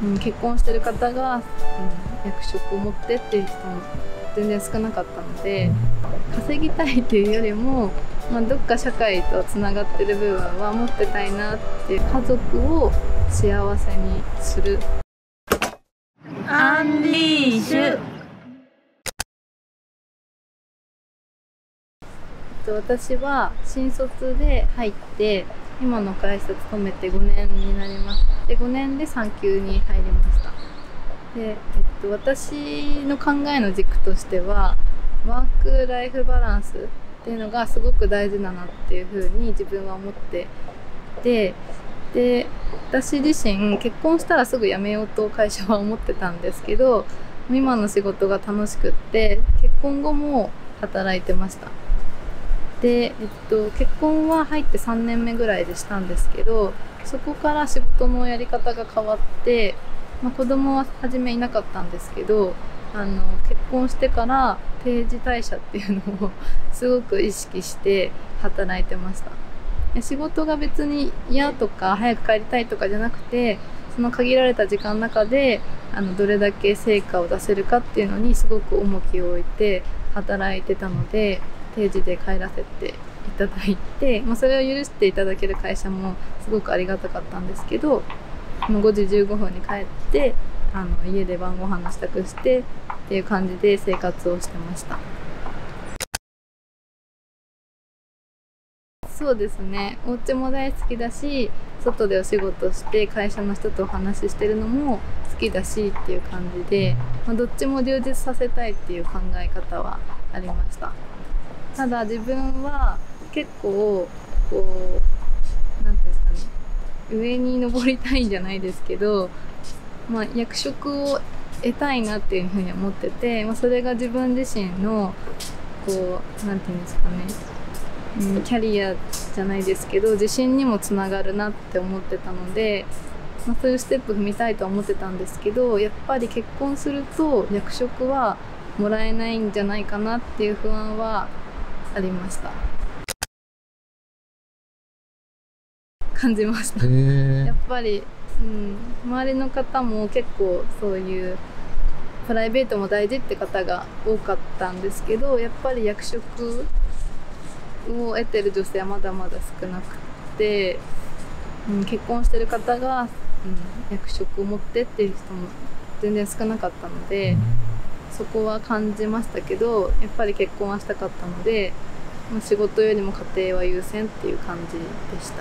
結婚してる方が、役職を持ってっていう人も全然少なかったので、稼ぎたいっていうよりも、どっか社会とつながってる部分は持ってたいなっていう、家族を幸せにする。 アンリーシュ。 私は新卒で入って今の会社勤めて5年になります。で5年で産休に入りました。で、私の考えの軸としてはワークライフバランスっていうのがすごく大事だなっていうふうに自分は思ってで私自身結婚したらすぐ辞めようと会社は思ってたんですけど、今の仕事が楽しくって結婚後も働いてました。で、結婚は入って3年目ぐらいでしたんですけど、そこから仕事のやり方が変わって、子供は初めいなかったんですけど、結婚してから定時退社っていうのをすごく意識して働いてました。仕事が別に嫌とか早く帰りたいとかじゃなくて、その限られた時間の中でどれだけ成果を出せるかっていうのにすごく重きを置いて働いてたので、定時で帰らせていただいて、それを許していただける会社もすごくありがたかったんですけど、5時15分に帰って家で晩ご飯の支度してっていう感じで生活をしてました。そうですね、お家も大好きだし、外でお仕事して会社の人とお話ししてるのも好きだしっていう感じで、どっちも充実させたいっていう考え方はありました。ただ自分は結構こうなんていうんですかね、上に登りたいんじゃないですけど、役職を得たいなっていうふうに思ってて、それが自分自身のこうなんていうんですかね、キャリアじゃないですけど自信にもつながるなって思ってたので、そういうステップ踏みたいとは思ってたんですけど、やっぱり結婚すると役職はもらえないんじゃないかなっていう不安はありました。感じました。やっぱり、周りの方も結構そういうプライベートも大事って方が多かったんですけど、やっぱり役職を得てる女性はまだまだ少なくて、結婚してる方が、役職を持ってっていう人も全然少なかったので、そこは感じましたけど、やっぱり結婚はしたかったので、仕事よりも家庭は優先っていう感じでした。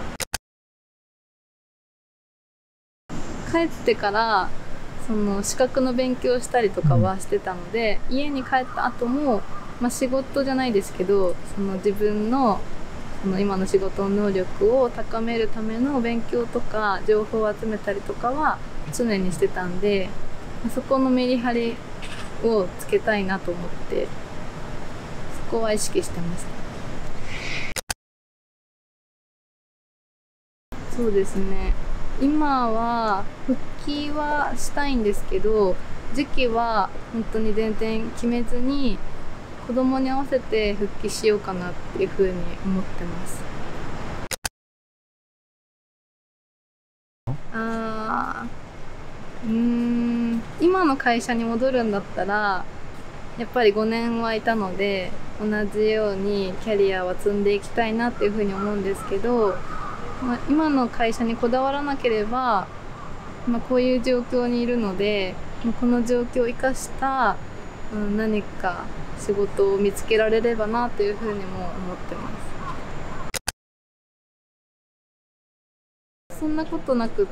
帰ってからその資格の勉強したりとかはしてたので、家に帰った後も、仕事じゃないですけど、その自分の今の仕事の能力を高めるための勉強とか情報を集めたりとかは常にしてたんで、そこのメリハリをつけたいなと思ってそこは意識してました。そうですね、今は復帰はしたいんですけど、時期は本当に全然決めずに子供に合わせて復帰しようかなっていうふうに思ってます。今の会社に戻るんだったらやっぱり5年はいたので、同じようにキャリアは積んでいきたいなっていうふうに思うんですけど、今の会社にこだわらなければ、こういう状況にいるので、この状況を生かした、何か仕事を見つけられればなというふうにも思ってます。そんなことなくって、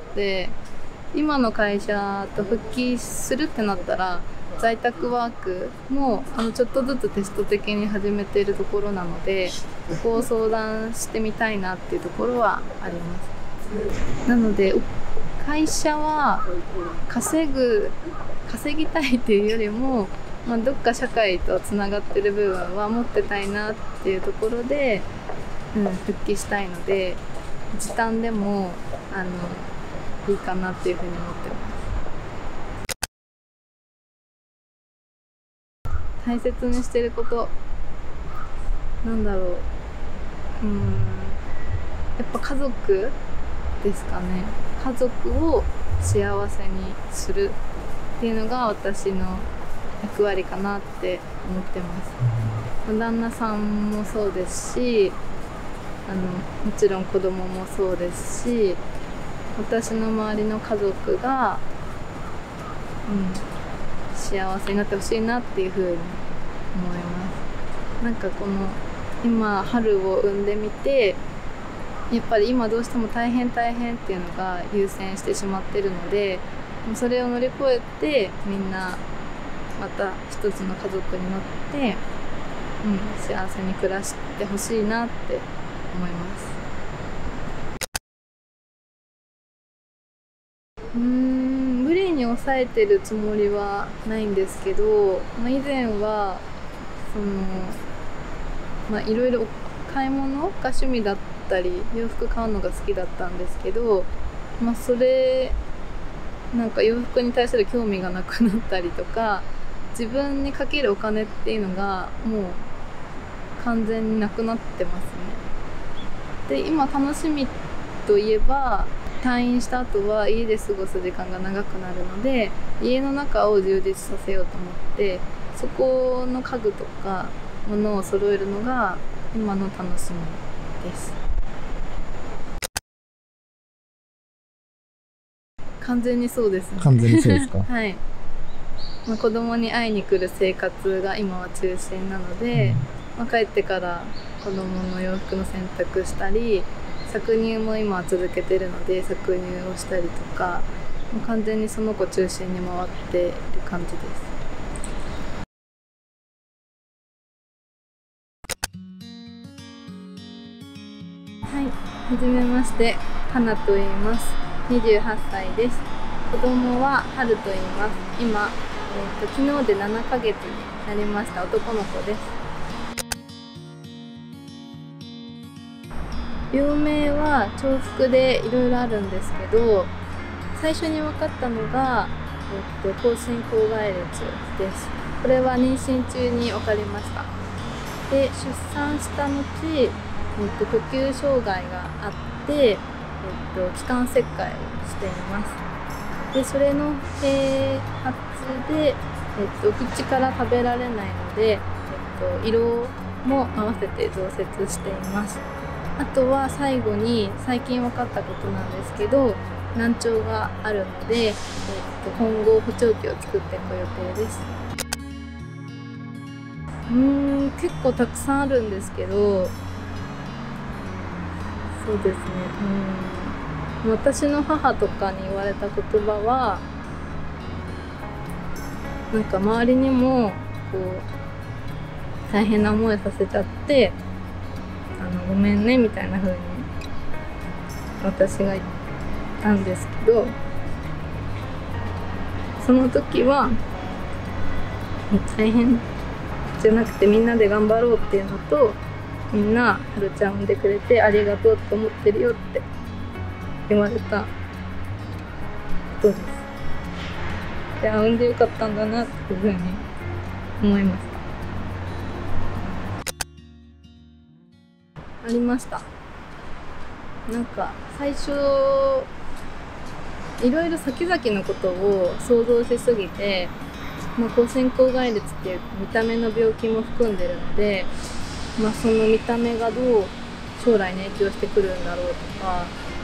今の会社と復帰するってなったら在宅ワークもちょっとずつテスト的に始めているところなので、ここを相談してみたいなっていうところはあります。なので会社は稼ぎたいっていうよりも、どっか社会とつながってる部分は持ってたいなっていうところで、復帰したいので、時短でもいいかなっていうふうに思ってます。大切にしてること、なんだろう、やっぱ家族ですかね。家族を幸せにするっていうのが私の役割かなって思ってます。旦那さんもそうですし、もちろん子供もそうですし、私の周りの家族が、幸せになってほしいなっていうふうに思います。なんかこの今春を産んでみて、やっぱり今どうしても大変っていうのが優先してしまってるので、それを乗り越えてみんなまた一つの家族になって、幸せに暮らしてほしいなって思います。無理に抑えてるつもりはないんですけど、以前はいろいろ買い物が趣味だったり洋服買うのが好きだったんですけど、それなんか洋服に対する興味がなくなったりとか、自分にかけるお金っていうのがもう完全になくなってますね。で、今楽しみといえば、退院した後は家で過ごす時間が長くなるので、家の中を充実させようと思って、そこの家具とか物を揃えるのが今の楽しみです。完全にそうですね。 完全にそうですか？ はい。子供に会いに来る生活が今は中心なので、帰ってから子供の洋服の洗濯したり、搾乳も今は続けてるので搾乳をしたりとか、もう完全にその子中心に回っている感じです。はい、はじめまして、かなと言います。28歳です。子供ははると言います。今、昨日で7ヶ月になりました男の子です。病名は重複でいろいろあるんですけど、最初に分かったのが、口唇口外裂です。これは妊娠中に分かりました。で、出産した後、呼吸障害があって、気管切開をしています。で、それの併発で、口から食べられないので、胃ろうも合わせて増設しています。あとは最後に最近分かったことなんですけど、難聴があるので、今後補聴器を作っていく予定です。結構たくさんあるんですけど、そうですね、私の母とかに言われた言葉は、なんか周りにもこう大変な思いさせちゃってごめんねみたいな風に私が言ったんですけど、その時は大変じゃなくてみんなで頑張ろうっていうのと、みんなはるちゃん産んでくれてありがとうと思ってるよって言われたことです。で、産んでよかったんだなっていうふうに思いました。ありました。なんか最初いろいろ先々のことを想像しすぎて、口唇口外裂っていう見た目の病気も含んでるので、その見た目がどう将来に影響してくるんだろうとか、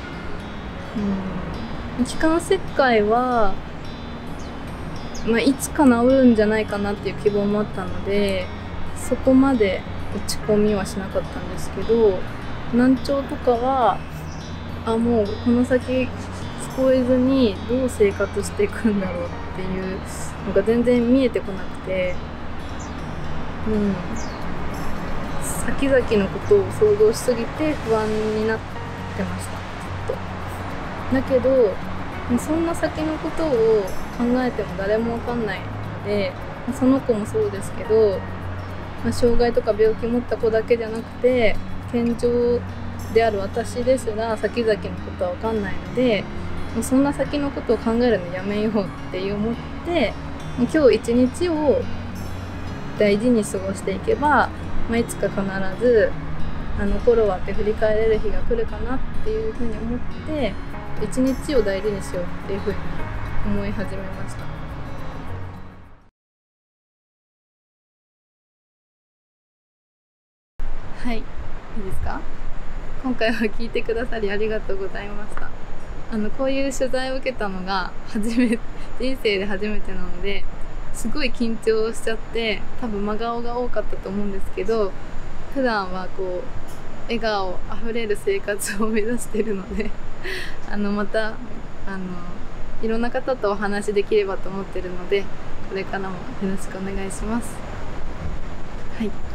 気管切開は、いつか治るんじゃないかなっていう希望もあったので、そこまで落ち込みはしなかったんですけど、難聴とかはもうこの先聞こえずにどう生活していくんだろうっていうのが全然見えてこなくて、先々のことを想像しすぎて不安になってました、ずっと。だけどそんな先のことを考えても誰もわかんないので、その子もそうですけど、障害とか病気持った子だけじゃなくて健常である私ですら先々のことは分かんないので、もうそんな先のことを考えるのやめようって思って、もう今日一日を大事に過ごしていけば、いつか必ずあの頃はって振り返れる日が来るかなっていうふうに思って一日を大事にしようっていうふうに思い始めました。はい、いいですか？今回は聞いてくださりありがとうございました。こういう取材を受けたのが人生で初めてなので、すごい緊張しちゃって、多分真顔が多かったと思うんですけど、普段はこう笑顔あふれる生活を目指しているのでまたいろんな方とお話しできればと思っているので、これからもよろしくお願いします。はい。